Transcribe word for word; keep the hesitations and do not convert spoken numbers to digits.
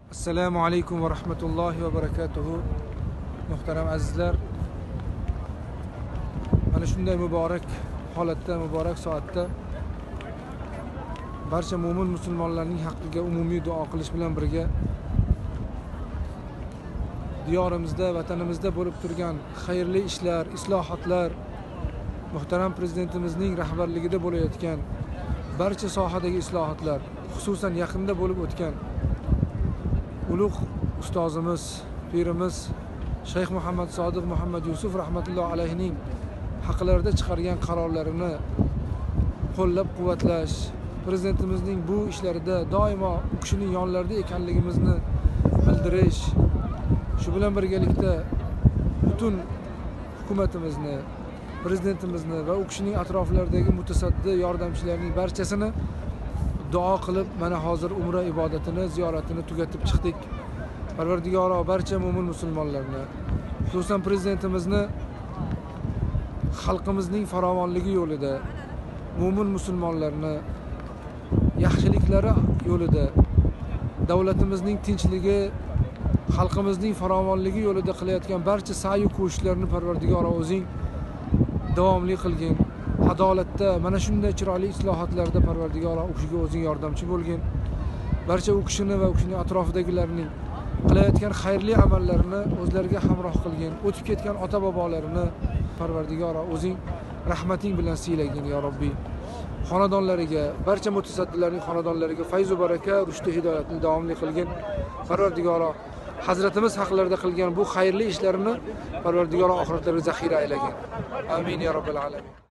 Assalomu alaykum va rahmatullohi va barakatuhu. Muhtaram azizlar, mana shunday muborak holatda, muborak soatda barcha mo'min musulmonlarning haqqiga umumiy duo qilish bilan birga diyorimizda, vatanimizda bo'lib turgan xayrli ishlar, islohotlar, muhtaram prezidentimizning rahbarligida bo'layotgan barcha sohadagi islohotlar, xususan yaqinda bo'lib o'tgan ulug' ustozimiz, pirimiz Shayx Muhammad Sodiq Muhammad Yusuf rahmatullohi alayhining haqlarida chiqargan qarorlarini qo'llab-quvvatlash, prezidentimizning bu ishlarida doimo u kishining yonlarida ekanligimizni bildirish, shu bilan birgalikda butun hukumatimizni, prezidentimizni va u kishining atroflaridagi mutasaddi yordamchilarning barchasini duo qilib, mana hozir umra ibodatini, ziyoratini tugatib chiqdik. Parvardigoro barcha mo'min musulmonlarni, xususan prezidentimizni xalqimizning farovonligi yo'lida, mo'min musulmonlarni yaxshiliklari yo'lida, davlatimizning tinchligi, xalqimizning farovonligi yo'lida qilayotgan barcha sa'y va ko'shishlarni Parvardigoro o'zing davomli qilgin. Adolatda mana shunday chiroyli islohotlarda Parvardigoro u kishiga o'zing yordamchi bo'lgin. Barcha u kishini va u kishining atrofidagilarning qilayotgan xayrli amallarini o'zlariga hamroh qilgin. O'tib ketgan ota-bobolarini Parvardigoro o'zing rahmating bilan siylagin ya Robbi. Xonadonlariga, barcha mutasaddilarning xonadonlariga fayz va baraka, rushd va hidoyatni davomli qilgin. Parvardigoro Hazratimiz haqlarida qilgan bu xayrli ishlarini Parvardigoro oxiratlarga zaxira aylagin. Amin ya robbil alamin.